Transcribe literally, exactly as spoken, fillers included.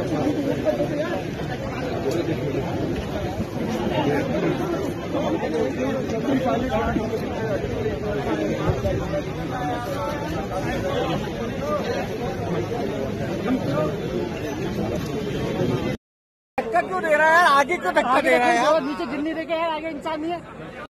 धक्का क्यों दे रहा है? आगे क्यों धक्का दे रहा है? नीचे गिरने दे के यार, आगे इंसान नहीं है।